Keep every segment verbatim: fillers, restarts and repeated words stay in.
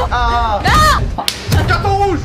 Ah. Non. Carton rouge.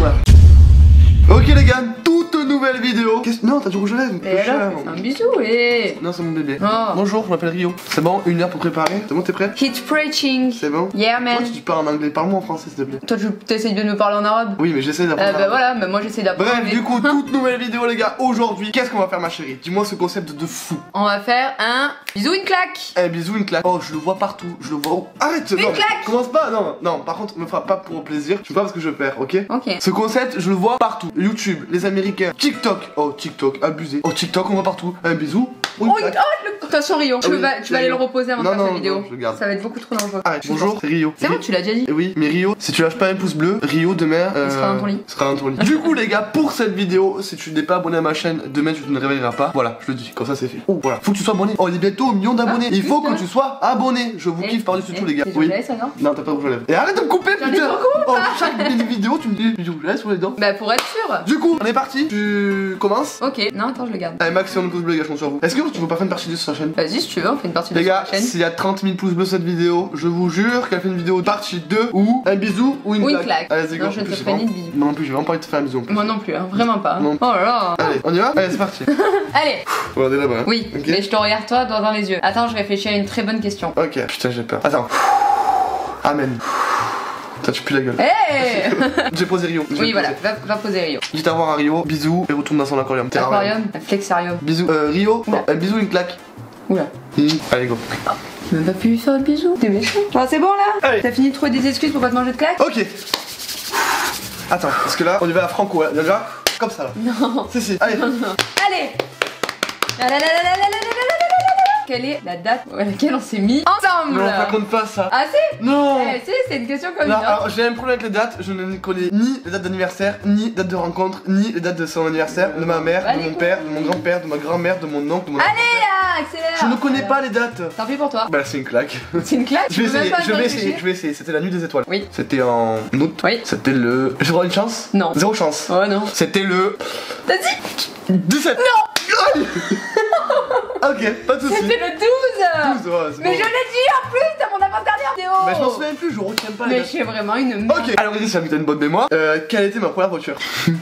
Ok les gars, toute nouvelle vidéo. Non, t'as du rouge à lèvres. Et alors, fais un bisou et... Non, c'est mon bébé. Oh. Bonjour, je m'appelle Rio. C'est bon, une heure pour préparer. C'est bon, t'es prêt? Hit preaching. C'est bon? Yeah man. Toi, tu parles en anglais, parle-moi en français s'il te plaît. Toi, tu essayes de me parler en arabe? Oui, mais j'essaie d'apprendre. Euh, bah voilà, mais moi j'essaie d'apprendre. Bref, mais... du coup, toute nouvelle vidéo les gars. Aujourd'hui, qu'est-ce qu'on va faire ma chérie? Dis-moi ce concept de fou. On va faire un bisou, une claque. Eh, bisou, une claque. Oh, je le vois partout, je le vois où? Arrête! Une non, claque. Commence pas, non, non, par contre, me fera pas pour plaisir. Je fais pas parce que je perds, ok? Ok. Ce concept, je le vois partout. YouTube, les Américains, TikTok. Oh, TikTok, abusé. Oh, TikTok, on voit partout. Un bisou. Ou une Oh, claque. oh, le... Attention Rio, Ah tu oui, vas, tu vas aller le reposer avant non, de faire non, cette vidéo. non, je le garde. Ça va être beaucoup trop dangereux. Arrête, bonjour, c'est Rio. C'est bon, tu l'as déjà dit. Eh oui, mais Rio, si tu lâches pas un pouce bleu, Rio demain euh, Il sera dans ton lit. sera dans ton lit. Du coup les gars, pour cette vidéo, si tu n'es pas abonné à ma chaîne, demain tu ne réveilleras pas. Voilà, je le dis, comme ça c'est fait. Oh, voilà, faut que tu sois abonné. Oh, il est bientôt au million d'abonnés. Ah, Il faut oui, que tu sois abonné. Je vous Eh, kiffe par-dessus eh, tout les gars. c'est Oui. Jolie, ça, non Non, t'as pas de rouge à lèvres. Et arrête de me couper, J'en ai putain. beaucoup. Oh, chaque vidéo, tu me dis du rouge à lèvres sur les dents. Bah pour être sûr. Du coup, on est parti. Tu commences. Ok, non attends, je le garde. Allez, maximum de pouces bleus, les gars, je compte sur vous. Est-ce que tu veux pas faire une partie de sur la chaîne? Vas-y si tu veux, on fait une partie de Les sur gars, la chaîne. s'il y a trente mille pouces bleus cette vidéo, je vous jure qu'elle fait une vidéo partie deux ou un bisou ou une Ou une claque. claque. Allez, c'est Non, go. je En ne plus, te j'ai ferai vraiment- ni de bisous. Non, en plus, j'ai vraiment pas envie de te faire un bisou en plus. Moi non plus, hein, vraiment pas. Hein. Non. Oh là là. Allez, on y va? Allez, c'est parti. Allez. Regardez là-bas. Oui, Ok. mais je te regarde toi droit dans les yeux. Attends, je réfléchis à une très bonne question. Ok, putain, j'ai peur. Attends. Amen. Putain, tu pues la gueule. Hey. J'ai posé Rio. J'ai Oui, posé. voilà, va, va poser Rio. Dites au revoir à Rio, bisous et retourne dans son aquarium. Terrarium. Aquarium, flexarium. Bisous. Euh, Rio, Oula. un bisou, une claque. Oula. Mmh. Allez, go. Tu m'as pas pu lui faire le bisou. T'es méchant. Bon, c'est bon là. Allez. T'as fini de trouver des excuses pour pas te manger de claque? Ok. Attends, parce que là, on y va à Franco, hein. Déjà, comme ça là. Non. Si, si. Allez. Non, non. Allez. La, la, la, la, la, la, la, la, la, la, la. Quelle est la date à laquelle on s'est mis ensemble? Non, raconte pas ça. Ah si. Non. Eh, si, c'est une question comme Non, une autre. alors j'ai un problème avec les dates, je ne connais ni les dates d'anniversaire, ni les dates de rencontre, ni les dates de son anniversaire, de ma mère, de Allez, mon go. père, de mon grand-père, de ma grand-mère, de mon oncle, de mon Allez là, accélère. Je ne connais pas les dates. Tant pis pour toi. Bah c'est une claque. C'est une claque. Je vais tu peux même essayer, pas je vais réfléchir. essayer, je vais essayer. C'était la nuit des étoiles. Oui. C'était en août. Oui. C'était le. J'ai le droit à une chance? Non. Zéro chance. Oh non. C'était le Vas-y. dix-sept. Non. Ok, pas de soucis. C'était le douze. douze, ouais, c'est Mais bon. je l'ai dit en plus dans mon avant-dernière vidéo. Bah je m'en souviens plus, je retiens pas les Mais dates. je suis vraiment une merde. Ok, alors vas-y, ça me donne une bonne mémoire. Euh, quelle était ma première voiture?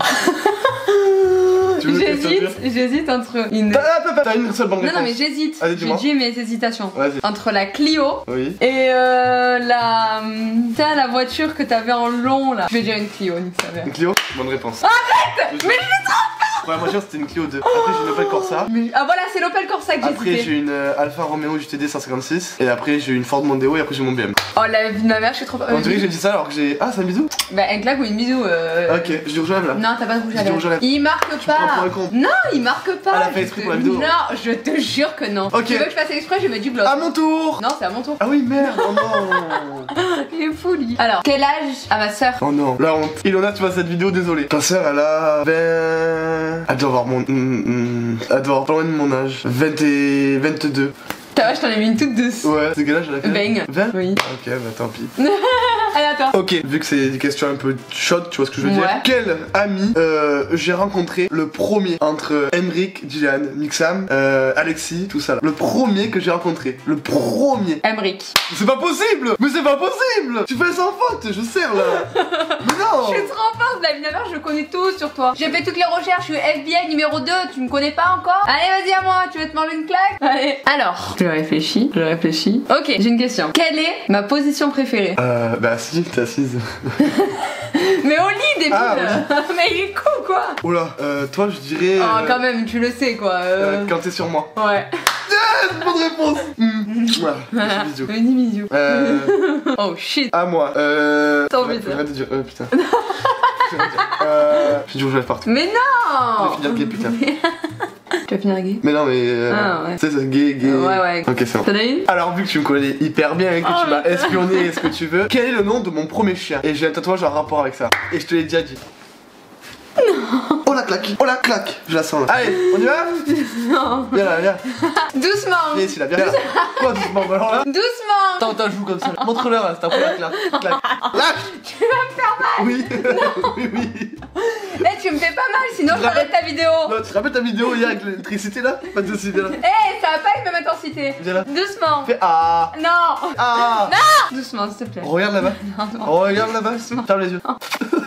Tu veux que je te J'hésite, dise j'hésite entre une. T'as t'as- t'as une seule bonne Non, réponse. non, mais j'hésite. Allez, Je dis-moi. dis mes hésitations. Vas-y. Entre la Clio Oui. et euh, la. T'as la voiture que t'avais en long là. Je vais dire une Clio, nique sa mère. Une Clio? Bonne réponse. Arrête. Mais je l'ai trop. La première voiture c'était une Clio deux. Après j'ai une Opel Corsa. Mais- Ah voilà, c'est l'Opel Corsa que j'ai Après hésité. j'ai une euh, Alfa Romeo J T D cent cinquante-six. Et après j'ai une Ford Mondeo et après j'ai mon B M. Oh la vie de ma mère, je suis trop. On dirait que j'ai dit ça alors que j'ai. Ah, c'est un bisou? Bah, un claque ou une bisou. Euh... Ok, je dis rouge à lèvres là. Non, t'as pas de rouge à J'ai du rouge à lèvres. lèvres. Il marque Tu me prends pas. pour un con. Non, il marque pas. Elle a fait Je exprès te- pour la vidéo. Non, je te jure que non. Ok. Tu veux que je fasse exprès, je mets du gloss. À mon tour. Non, c'est à mon tour. Ah oui, merde, oh non. Il est fou lui. Alors, quel âge à ma soeur? Oh non, la honte. Ilona, tu vois cette vidéo, désolé. Ta soeur, elle a vingt. Elle doit avoir mon. hum, hum, Elle doit avoir pas loin de mon âge. vingt et. vingt-deux. Ta vache, je t'en ai mis une toute douce. Ouais, c'est quel âge elle a fait? vingt. vingt. Oui. Ok, bah tant pis. Allez, à toi. Ok, vu que c'est des questions un peu chaudes, tu vois ce que je veux dire. Ouais. Quel ami euh, j'ai rencontré le premier entre Emric, Dylan, Mixam, euh, Alexis, tout ça là. Le premier que j'ai rencontré. Le premier. Emric. C'est pas possible. Mais c'est pas possible. Tu fais sans faute, je sers là. Mais non. Je suis trop forte, la vie de ma mère, je connais tout sur toi. J'ai fait toutes les recherches, je suis F B I numéro deux, tu me connais pas encore? Allez, vas-y à moi, tu veux te manger une claque? Allez. Alors, je réfléchis, je réfléchis. Ok, j'ai une question. Quelle est ma position préférée? Euh, bah si, t'es assise. Mais au lit, débile. Ah, Mais il est con, quoi. Oula, euh, toi je dirais. Oh, euh, quand même, tu le sais, quoi. euh, Euh... quand t'es sur moi. Ouais. Yes, bonne réponse. Mmh. Voilà, petit bisou. Petit bisou. Euh, Oh shit. à moi. Euh. Tant faudrait- pis, faudrait te dire. Euh, putain. euh. J'ai du rouge à lèvres partout. Mais Je non. vais finir gay, putain. Tu vas finir gay? Mais non, mais. Euh, Ah, ouais. Tu sais, c'est gay, gay. Ouais, ouais. Ok, c'est bon. T'en as une? Alors, vu que tu me connais hyper bien et que Oh, tu m'as putain. espionné et ce que tu veux, quel est le nom de mon premier chien? Et j'ai un tatouage en rapport avec ça. Et je te l'ai déjà dit. Non. Oh Oh la claque. Oh la claque. Je la sens là. Allez, on y va? Non. Viens là, viens. Doucement. Viens ici là, viens là. Quoi doucement? Alors là. Doucement. Attends, t'as joue comme ça. Montre-leur là, c'est un peu la claque. Claque. Lâche. Tu vas me faire mal. Oui. Oui, oui. Eh, tu me fais pas mal, sinon je arrête ta vidéo. Non, tu te rappelles ta vidéo hier avec l'électricité là? Pas de soucis, viens là. Eh, ça va pas avec même intensité. Viens là. Doucement. Fais ah. Non. Ah. Non. Doucement, s'il te plaît. Regarde là-bas. Non, non. Regarde là-bas. Ferme les yeux. Ah,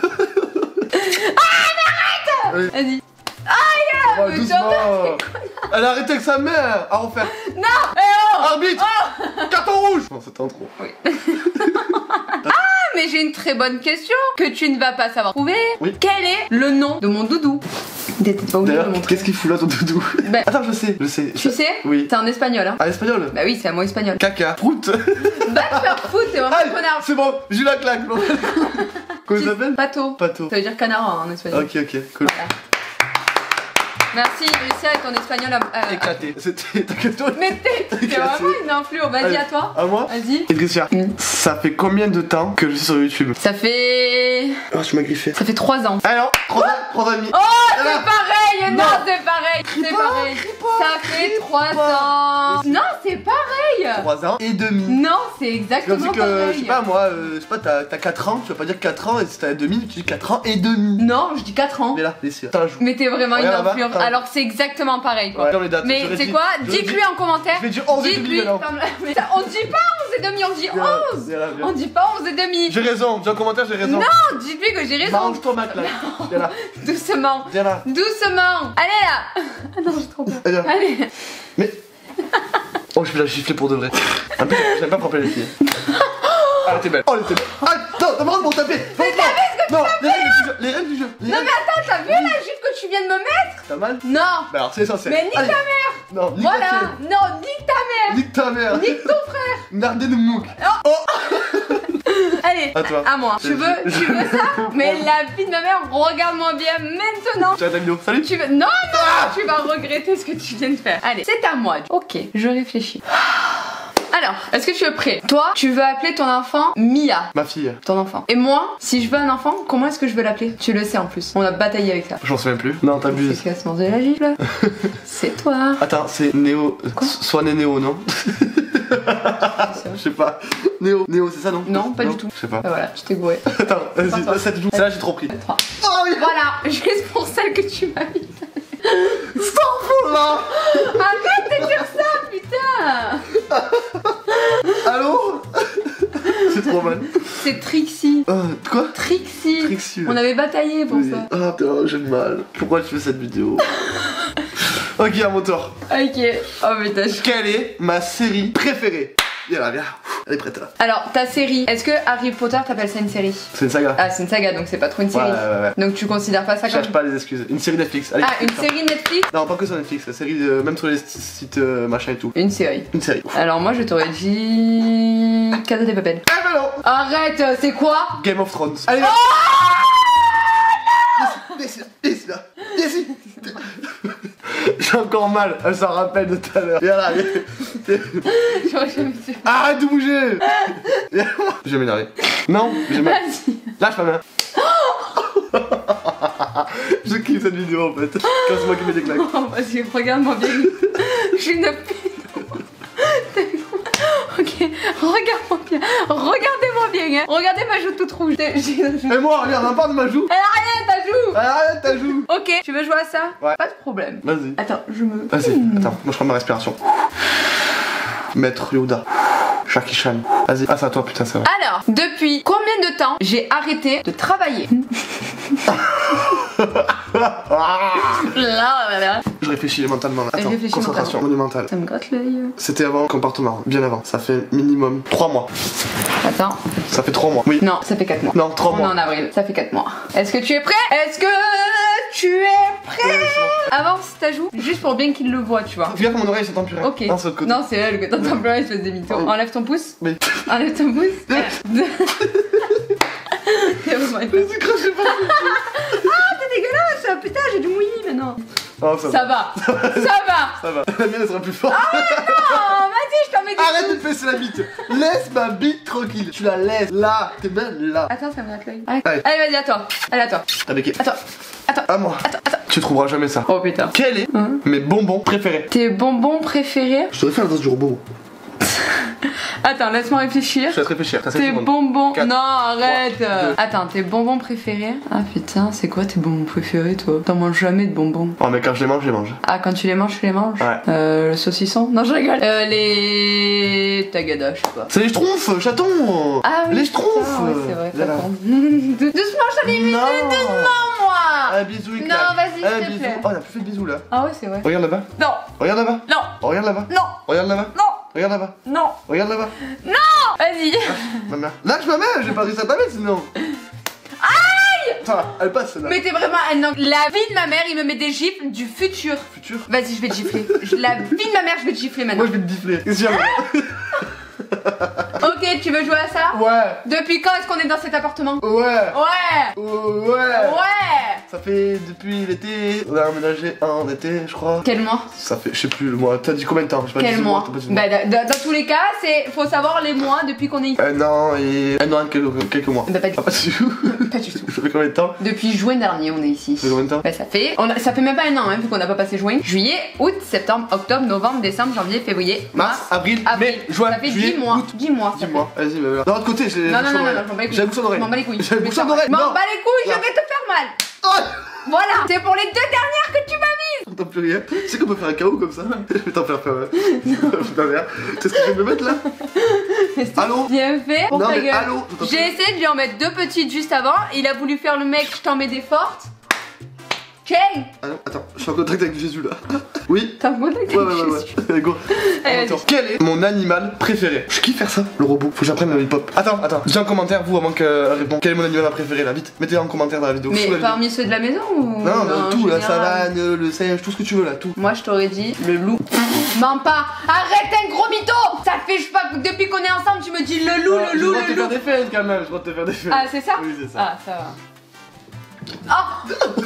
mais arrête. Vas-y. Aïe. Oh, mais doucement. t'en- Elle a arrêté avec sa mère. À refaire. Non. Eh oh. Arbitre. Carton rouge. Non, c'était un trop. Oui. Ah, mais j'ai une très bonne question que tu ne vas pas savoir trouver. Oui. Quel est le nom de mon doudou? T'es pas obligé de D'ailleurs, montrer. qu'est-ce qu'il fout là ton doudou? Ben- Attends, je sais, je sais. Tu sais? Oui. C'est en espagnol, hein. Ah, espagnol? Bah oui, c'est un mot espagnol. Caca. Prout. Va te faire foutre, t'es vraiment Allez, un connard. c'est bon, j'ai eu la claque. Comment il s'appelle? Pato. Pato. Ça veut dire canard en espagnol. Ok, ok, cool. Voilà. Merci, réussi avec ton espagnol à. à- Éclaté. C'était. T'inquiète toi. Mais t'es t'es vraiment une influence. Vas-y, Allez, à toi. À moi? Vas-y. Et Christian, Mm. ça fait combien de temps que je suis sur YouTube? Ça fait. Oh, tu m'as griffé. Ça fait trois ans. Alors, trois ans, trois ans et demi. Oh, c'est Voilà. pareil! Non, Non. c'est pareil! Crie C'est pas, pareil! crie pas, Ça fait crie trois pas. ans! Non, c'est pareil! Trois ans et demi. Non, c'est C'est comme exactement si que, pareil! je sais pas moi, euh, je sais pas, t'as t'as quatre ans, tu vas pas dire quatre ans et si t'as demi, tu dis quatre ans et demi. Non, je dis quatre ans. Mais là, les cieux. T'as un jour. Mais t'es vraiment une Regarde là-bas, influence. attends. Alors que c'est exactement pareil quoi. Ouais, dans les dates. Mais j'aurais c'est dit- quoi? j'aurais Dites-lui dit- en commentaire. Je vais dire onze et demi Dites-lui. maintenant. Ferme la- Mais ça, on dit pas onze et demi, on dit Viens là, onze! viens là, viens. On dit pas onze et demi! J'ai raison, dis en commentaire, j'ai raison. Non, dites-lui que j'ai raison! Mange-toi ma claque. Viens là, Doucement! viens là. Doucement! Allez là! Ah non, j'ai trop peur. Viens. Allez! Mais. Oh, je vais la gifler pour de vrai. Un peu, j'aime pas frapper les filles. Ah, elle était belle. Oh, elle était belle. Ah, non, t'as marre de m'en taper. Mais t'as vu ce que Non, les règles du jeu. Les règles du jeu. Les Non règles- mais attends, t'as vu la gifle que tu viens de me mettre? T'as mal? Non! Bah alors, c'est essentiel. Mais nique ta Allez. mère! Non, nique Voilà! ta tienne. Non, nique ta mère! Nique ta mère. Nique ton frère! Nardé de mouk. Allez, À toi. à moi. Tu veux, tu veux ça? Mais la vie de ma mère, regarde-moi bien maintenant! Tu as ta vidéo. Salut. Tu veux... Non, non, tu vas regretter ce que tu viens de faire. Allez, c'est à moi. Ok, je réfléchis. Alors, est-ce que tu es prêt? Toi, tu veux appeler ton enfant Mia. Ma fille. Ton enfant. Et moi, si je veux un enfant, comment est-ce que je veux l'appeler? Tu le sais en plus. On a bataillé avec ça. J'en sais même plus. Non, t'abuses. C'est casse de la gifle. C'est toi. Attends, c'est Néo. Quoi? Soit né Néo, non? Je sais pas. Néo, Néo, c'est ça non? Non, pas du tout. Je sais pas. Ah, voilà, je t'ai gouré. Attends, Pars-toi. vas-y, cette joue. Celle-là, j'ai trop pris. trois. Oh oui! Voilà, juste pour celle que tu m'as mis. Stop là! Arrête de dire ça, putain. Allô? C'est trop mal. C'est Trixie. Euh, quoi? Trixie. Trixie. On avait bataillé pour Oui. ça. Ah putain, j'ai mal. Pourquoi tu fais cette vidéo? Ok, à mon tour. Ok. Oh putain. je- Quelle est ma série préférée? Viens là, viens. Elle est prête là. Alors, ta série, est-ce que Harry Potter t'appelles ça une série? C'est une saga. Ah, c'est une saga, donc c'est pas trop une Ouais, série. ouais, ouais. Donc tu considères pas ça Je comme... cherche pas les excuses. Une série Netflix. Allez, Ah, une putain. série Netflix? Non, pas que sur Netflix. La série, euh, même sur les sites euh, machin et tout. Une série. Une série. Alors moi, je t'aurais dit... Casa de Papel. Ah bah non! Arrête, c'est quoi? Game of Thrones. Allez, Oh viens ici, viens ici, là. Viens ici. J'ai encore mal. Elle s'en rappelle de tout à l'heure. Viens là, viens. J'aurais jamais su. Arrête de bouger. Viens. Je vais m'énerver. Non, j'ai mal. Vas-y. Lâche ma main. Je kiffe cette vidéo en fait. Quand c'est moi qui mets des claques. Oh, vas-y, regarde-moi bien. Je suis une pute. Ok, regarde-moi bien. Regardez-moi bien, hein. Regardez ma joue toute rouge. J'ai- j'ai- Et moi, regarde, on parle de ma joue. Elle a rien, ta joue. Arrête ta joue. Ok, tu veux jouer à ça? Ouais. Pas de problème. Vas-y. Attends, je me... Vas-y, attends, moi je prends ma respiration. Maître Yoda. Jackie Chan. Vas-y. Ah, c'est à toi, putain, c'est vrai. Alors, depuis combien de temps j'ai arrêté de travailler? Là, là, là. Je réfléchis mentalement là. Attends, Réfléchis concentration monumentale. Ça me gratte l'œil. C'était avant comportement, bien avant. Ça fait minimum trois mois. Attends. Ça fait trois mois. Oui. Non, ça fait quatre mois. Non, trois On est mois. en avril, ça fait quatre mois. Est-ce que tu es prêt? Est-ce que tu es prêt? Avance ta joue, juste pour bien qu'il le voit, tu vois. Viens que mon oreille s'entend plus rien. Ok. Non, c'est de l'autre côté. Non, c'est elle que t'entends plus rien, espèce de mytho. Oh. Enlève ton pouce. Mais. Enlève ton pouce. Un, deux. T'es vraiment une- Vas-y, crachez pas. Ah, t'es dégueulasse! Putain, j'ai du mouillis maintenant. Oh, ça, Ça va. va. Ça va. Ça va. La mienne elle sera plus forte. Non, vas-y, je t'en mets des Arrête de pouces. te fesser la bite. Laisse ma bite tranquille. Tu la laisses là. Tes mains là. Attends, ça me gratte l'œil. Allez, Allez. Allez, vas-y, à toi. Allez, à toi. T'as béqué. Attends. Attends. À moi. Attends, attends. Tu trouveras jamais ça. Oh putain. Quel est Hein mes bonbons préférés? Tes bonbons préférés? Je devrais faire la danse du robot. Attends, laisse-moi réfléchir. Je te laisse réfléchir. t'as sept Tes secondes. bonbons. quatre, Non, arrête. trois, deux. Attends, tes bonbons préférés? Ah putain, c'est quoi tes bonbons préférés toi? T'en manges jamais de bonbons. Oh, mais quand je les mange, je les mange. Ah, quand tu les manges, tu les manges? Ouais. Euh, le saucisson? Non, je rigole. Euh, les. Tagada, je sais pas. C'est les schtroumpfs, chaton. Ah oui. Les schtroumpfs. putain, ouais, c'est vrai, Là, là. t'as doucement, je t'en ai mis Non. doucement, moi. Un bisou, il Non, claque. vas-y, Un s'il te bisou. plaît. Oh, on a plus fait de bisous là. Ah ouais, c'est vrai. Regarde là-bas. Non, Regarde là-bas. non, Regarde là-bas. non, Regarde là-bas. non, Regarde là-bas. non. Regarde là-bas. Vas-y. Ma mère. Lâche ma mère, j'ai pas réussi à ta mettre sinon. Aïe. Attends, elle passe là. Mais t'es vraiment un angle. La vie de ma mère, il me met des gifles du futur. Futur. Vas-y, je vais te gifler. Je- La vie de ma mère, je vais te gifler maintenant. Moi je vais te gifler. Qu'est-ce qu'il y a? Ok, tu veux jouer à ça? Ouais. Depuis quand est-ce qu'on est dans cet appartement? Ouais. Ouais. Oh, ouais. Ouais. Ça fait depuis l'été. On a emménagé en été, je crois. Quel mois? Ça fait, je sais plus le mois. T'as dit combien de temps? Je sais pas, Quel dix mois? t'as pas dit le Bah, dans, dans tous les cas, c'est faut savoir les mois depuis qu'on est ici. Un an et. Un an et quelques, quelques mois. Bah, pas du Ah, pas du tout. Pas du tout. Ça fait combien de temps? Depuis juin dernier, on est ici. Ça fait combien de temps? Bah, ça fait, on a- ça fait même pas un an, hein, vu qu'on n'a pas passé juin. Juillet, août, septembre, octobre, novembre, décembre, janvier, février, Mars, avril, mai, juin, Ça fait juillet, dix mois. août. dix mois. ça Dis-moi, vas-y, bah, voilà. De l'autre côté, j'ai. Non, la non, bouche non, en non, oreille. non, je m'en bats les J'ai la couilles. bouche en oreille. Je m'en bats les couilles. J'ai la Je vais bouche te en faire oreille. mal. Je m'en Non. bats les couilles, je Non. vais te faire mal. Oh. Voilà, c'est pour les deux dernières que tu m'as mises. T'entends plus rien. Tu sais qu'on peut faire un K O comme ça? Je vais t'en faire faire. ouais. Putain, merde. Tu sais ce que je vais me mettre là? Allô? Bien fait pour Non, ta mais gueule. allô, j'entends J'ai plus. essayé de lui en mettre deux petites juste avant. Il a voulu faire le mec, je t'en mets des fortes. King, Ah non, attends, je suis en contact avec Jésus là. Oui? t'as un contact Ouais, avec ouais, ouais, Jésus. ouais. Allez, go. Allez, Attends. vas-y. Quel est mon animal préféré? Je kiffe faire ça, le robot. Faut que j'apprenne le hip-hop. Attends, attends. Dis en commentaire, vous, avant qu'elle réponde. Quel est mon animal préféré là? Vite, mettez en commentaire dans la vidéo. Mais sous la vidéo. parmi ceux de la maison ou Non, non, en tout, la général savane, le singe, tout ce que tu veux là, tout. Moi je t'aurais dit le loup. Mens pas. Arrête un gros mytho. Ça fait je sais pas depuis qu'on est ensemble tu me dis le loup, Ah, le loup, je le dois te loup. faire des fesses quand même, je dois te faire des fesses. Ah c'est ça? Oui, c'est ça. Ah ça va. Oh.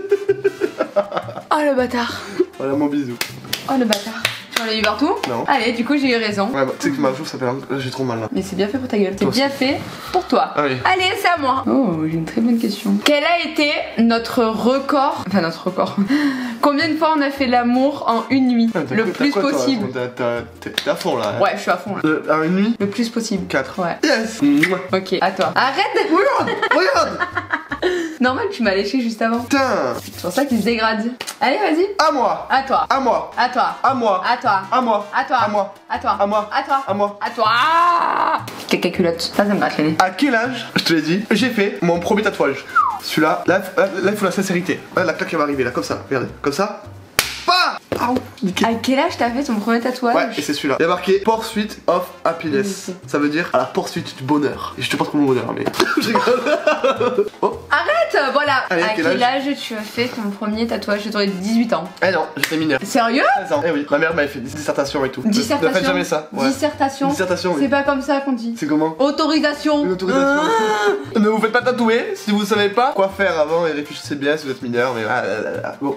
Oh le bâtard. Voilà mon bisou. Oh le bâtard. Tu en as eu partout? Non. Allez, du coup j'ai eu raison. Ouais, bah, tu sais que ma joue s'appelle. Là, j'ai trop mal là. Mais c'est bien fait pour ta gueule. C'est Toi bien fait pour toi. Ah oui. Allez, c'est à moi. Oh, j'ai une très bonne question. Quel a été notre record? Enfin, notre record. Combien de fois on a fait l'amour en une nuit? Ah, t'as Le quoi- t'as plus quoi, toi, possible. t'as- t'as- T'es t'es à fond là. hein. Ouais, je suis à fond là. Euh, à une nuit? Le plus possible. quatre. Ouais. Yes! Mouah. Ok, à toi. Arrête de... Regarde! Regarde! Normal, tu m'as léché juste avant. Putain! C'est pour ça qu'il se dégrade. Allez, vas-y. À moi! À toi. À moi! À toi. À moi! À toi. À moi! À toi. À moi! À toi. À moi! À toi. À moi! À toi. Ah Caca culotte. Ça, ça me gratte le nez. À quel âge, je te l'ai dit, j'ai fait mon premier tatouage? Celui-là, là, là, là, il faut la sincérité. Là, la claque elle va arriver, là, comme ça, regardez, comme ça. Pas! Ah, nickel. À quel âge t'as fait ton premier tatouage? Ouais, et c'est celui-là. Il y a marqué Pursuit of Happiness. Oui, Ça veut dire à la poursuite du bonheur. Et je te pas trop le bonheur, mais. Je rigole. Oh! Arrête. Voilà. Allez, à quel quel âge âge tu as fait ton premier tatouage? Je t'aurais dit dix-huit ans. Eh non, j'étais mineur. Sérieux? treize ans. Eh oui, ma mère m'avait fait des dissertations et tout. Ne- Dissertation. Ne faites jamais ça. Ouais. Dissertation. Dissertation, oui. C'est pas comme ça qu'on dit. C'est comment? Autorisation. Une autorisation. Ah. Ne vous faites pas tatouer si vous savez pas quoi faire avant et réfléchissez bien si vous êtes mineur. Mais ah, là, là, là. Bon.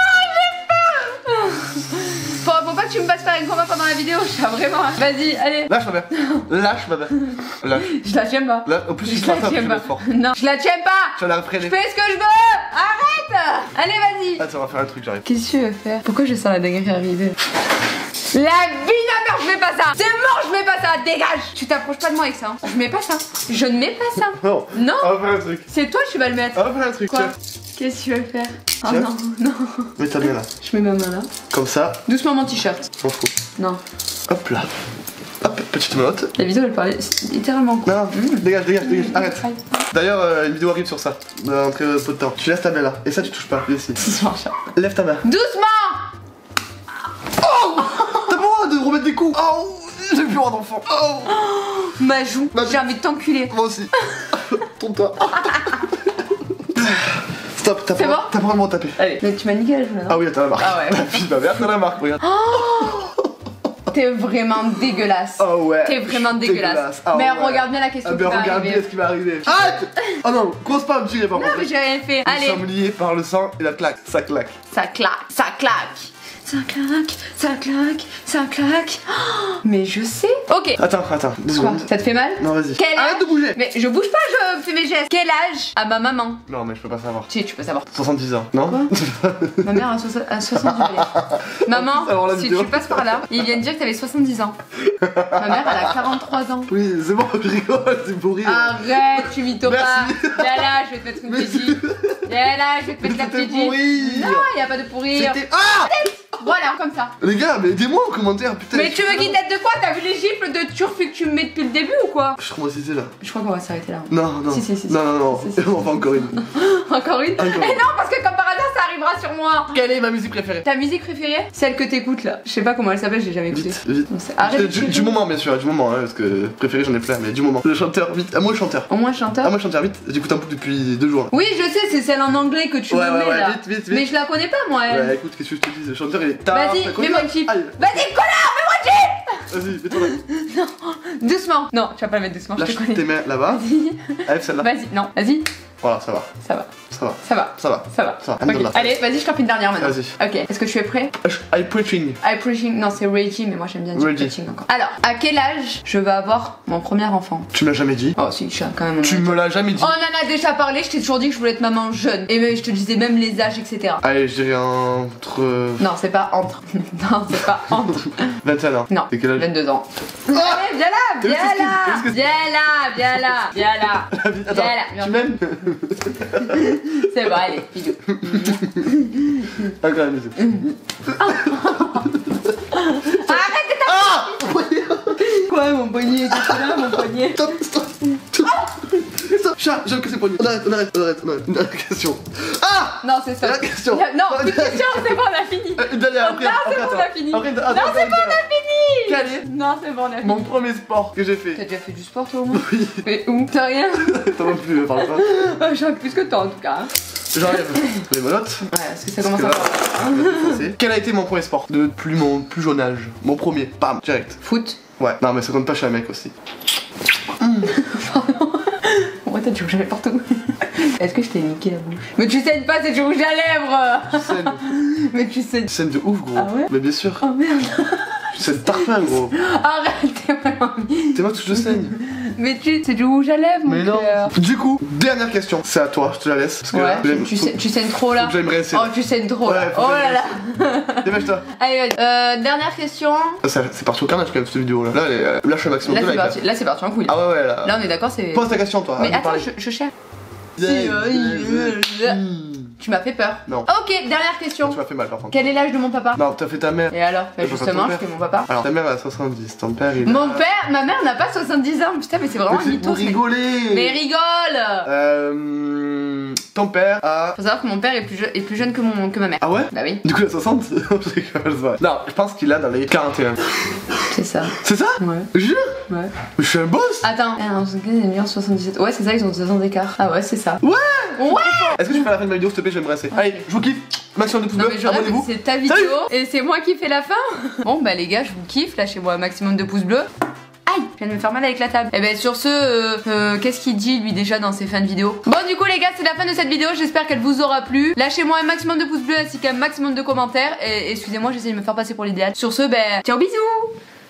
Faut, faut pas que tu me fasses faire un combat pendant la vidéo, je suis vraiment. Vas-y, allez. Lâche ma mère. Lâche ma mère. Lâche. Je la tiens pas. Là, en plus, Je il se la passe un tiens peu pas. fort. Non, je la tiens pas. Tu vas la Je refréner. fais ce que je veux. Arrête. Allez, vas-y. Attends, on va faire un truc, j'arrive. Qu'est-ce que tu veux faire? Pourquoi je sens la dinguerie arriver? La vie de ma mère, je mets pas ça. C'est mort, je mets pas ça. Dégage. Tu t'approches pas de moi avec ça. hein. Je mets pas ça. Je ne mets pas ça. Non. Non. On va faire un truc. C'est toi, tu vas le mettre. On va faire un truc. Quoi? Tiens. Qu'est-ce que tu veux faire? Oh Tiens. non, non. Mets ta main là. Je mets ma main là. Comme ça, Doucement mon t-shirt. on fout. Non. Hop là. Hop, petite note. La vidéo elle parlait littéralement. Non, non, dégage, dégage, dégage. Arrête. Aïe. D'ailleurs, euh, une vidéo arrive sur ça. Dans très peu de temps. Tu laisses ta main là. Et ça, tu touches pas. Viens ici. Ça marche. Lève ta main. Doucement. Oh! T'as pas le droit de remettre des coups. Oh! J'ai plus le droit d'enfant. Oh! Ma joue. Ma- J'ai envie de t'enculer. Moi aussi. Tourne-toi. Stop, t'as C'est pas, bon t'as pas vraiment tapé. Allez. Mais tu m'as niqué la joue là. non Ah oui, t'as la marque. Ah ouais. La fille de ma mère, t'as la marque, regarde. T'es vraiment dégueulasse. Oh ouais. T'es vraiment dégueulasse. Ah mais ouais. regarde bien la question Ah qui ben va regarde bien arriver. ce qui va arriver. Arrête! Oh non, commence pas à me tirer par Non contre. mais j'ai rien fait. Nous Allez. sommes liés par le sang et la claque. Ça claque. Ça claque, ça claque. ça claque, ça claque, ça claque. Oh, mais je sais. Ok. Attends, attends, deux Quoi, secondes. ça te fait mal? Non, vas-y. Quel Arrête âge... de bouger. Mais je bouge pas, je fais mes gestes. Quel âge a ma maman? Non, mais je peux pas savoir. Si, tu peux savoir. soixante-dix ans, non? Quoi? Ma mère a, soixante a soixante-dix ans. Maman, Alors, la si vidéo. tu passes par là, il vient de dire que t'avais soixante-dix ans. Ma mère, elle a quarante-trois ans. Oui, c'est bon, je rigole, c'est pour rire. Arrête, tu mythopathe. Merci. Viens là, je vais te mettre une Mais petite. Viens là, je vais te mettre la C'était petite. pour rire. Non, y a pas de pourrir. C'était. Ah! Voilà, comme ça. Les gars, mais aidez-moi en commentaire, putain. Mais tu veux qu'il t'aide de quoi? T'as vu les gifles de turfu que tu me mets depuis le début ou quoi? Je suis traumatisé là. Je crois qu'on va s'arrêter là. Non, non. Si, si, si, si. Non, non, non. Si, si, si. On va encore une. Encore une? Encore Eh une. non, parce que comme par hasard, ça arrivera sur moi. Quelle est ma musique préférée? Ta musique préférée? Celle que t'écoutes là. Je sais pas comment elle s'appelle, j'ai jamais écouté. Vite, vite. Non, c'est- Arrête de Du, crier. du moment, bien sûr, du moment, hein, parce que préféré j'en ai plein, mais du moment. Le chanteur, vite. À moi, le chanteur. Au moins chanteur. À moi, le chanteur, vite. J'écoute un peu depuis deux jours. Oui, je sais, c'est celle en anglais que tu Ouais, me ouais, mets ouais, là. vite, vite, vite. Mais je la connais pas moi, elle. Ouais, écoute, qu'est-ce que je te dis? Le chanteur, il est. Vas-y, T'as connu mets-moi ça une chip. Aïe. Vas-y, connard, mets-moi une chip. Vas-y, mets-toi là. Doucement. Non, tu vas pas le mettre doucement, je te Lâche connais. tes mains là-bas. Vas-y. Allez, celle-là. Vas-y, non, vas-y. Voilà, ça va. Ça va, Ça va. ça va, Ça va. ça va. Ça va. Ok. Alhamdoulilah. Allez, vas-y, je tape une dernière maintenant. Vas-y. Ok, est-ce que tu es prêt? I preaching. I preaching, non, c'est raging, mais moi j'aime bien dire Raging. preaching encore. Alors, à quel âge je vais avoir mon premier enfant? Tu me l'as jamais dit. Oh, si, je suis quand même. Tu me l'as jamais dit. On en a déjà parlé, je t'ai toujours dit que je voulais être maman jeune. Et je te disais même les âges, et cetera. Allez, je dirais entre. Non, c'est pas entre. Non, c'est pas entre. vingt et un ans. Non, C'est quel âge? vingt-deux ans. Allez, viens là, viens Qu'est-ce que- là, qu'est-ce que- viens là, viens là, viens là. Attends, Viens là, viens. tu m'aimes? C'est bon, allez, bisous. Encore une musique. Arrête de Ah! Quoi, mon poignet? Qu'est-ce que là, mon poignet? Stop, stop, stop. Stop, chat, j'aime que c'est poignet. On arrête, on arrête, on arrête, on arrête. Une dernière question. Ah! Non, c'est ça. La question. Non, plus de questions, c'est bon, on a fini. Euh, Une dernière, après, Non, après, c'est bon, attends. on a fini. Après, Non, attends, c'est attends, bon, on a attends. fini. Quel est Non, c'est bon, on a fini. mon premier sport que j'ai fait? T'as déjà fait du sport toi au moins? Oui. Mais où? T'as rien? T'en vas plus, parle pas. Ah, J'en ai plus que toi en tout cas. J'enlève les menottes. Ouais, parce que ça Parce commence que à là, faire. on va défoncer. Quel a été mon premier sport de plus mon plus jeune âge? Mon premier, bam, direct. Foot. Ouais, non mais ça compte pas chez un mec aussi. Ouais, t'as du rouge à lèvres partout. Est-ce que je t'ai niqué la bouche? Mais tu saignes pas, c'est du rouge à lèvres. Scène, Mais tu saignes. scène de ouf gros. Ah ouais? Mais bien sûr. Oh merde. C'est tarpin gros. Arrête, t'es vraiment mis. T'es moi que je saigne. Mais tu, c'est du rouge à lèvres, mon Mais non. cœur. Du coup, dernière question. C'est à toi, je te la laisse. Parce que Ouais, là, tu, j'aime- tu, faut- sais- tu saignes trop là. faut que j'aille me rincer. Oh, tu saignes trop Ouais, là. faut que Oh j'aille là me là. Dépêche-toi. Allez, vas-y. Euh, dernière question. Ah, ça- C'est parti au carnage quand même cette vidéo là. Là, elle est- euh, lâche le maximum Là, de c'est like. parti. Là, c'est parti en couille. Ah ouais, ouais, là. Là, on est d'accord, c'est. Pose ta question toi. Mais à nous attends, parler. je, je cherche. Yeah, euh, yeah, yeah. Hmm. Tu m'as fait peur. Non. Ok, dernière question. Tu m'as fait mal par contre. Quel est l'âge de mon papa? Non, t'as fait ta mère. Et alors? Bah Et pourquoi justement, ton je père fais mon papa. Alors ta mère a soixante-dix, ton père il. Mon père, ma mère n'a pas soixante-dix ans. Putain, mais c'est vraiment Mais un c'est mythos. pour ce mec. rigoler. Mais rigole! Euh. Ton père a. Faut savoir que mon père est plus, je- est plus jeune que, mon, que ma mère. Ah ouais? Bah oui, Du coup, il a soixante. Je rigole, c'est vrai. Non, je pense qu'il a dans les quarante et un. c'est ça. C'est ça? Ouais, Jure? ouais. Mais je suis un boss. Attends, ah, non, ils ont mis en soixante-dix-sept. Ouais, c'est ça, ils ont deux ans d'écart. Ah ouais, c'est ça. Ouais. Ouais! Est-ce que tu fais la fin de ma vidéo s'il te plaît? Je vais me rincer. Allez, je vous kiffe. Maximum de pouces Non bleus. mais je rêve que Abonnez-vous. c'est ta vidéo et c'est moi qui fais la fin. Bon bah les gars, je vous kiffe, lâchez-moi un maximum de pouces bleus. Aïe, je viens de me faire mal avec la table. Et ben sur ce, euh, euh, qu'est-ce qu'il dit lui déjà dans ses fins de vidéo? Bon du coup les gars, c'est la fin de cette vidéo, j'espère qu'elle vous aura plu. Lâchez-moi un maximum de pouces bleus ainsi qu'un maximum de commentaires. Et excusez-moi, j'essaie de me faire passer pour l'idéal. Sur ce, ben ciao bisous.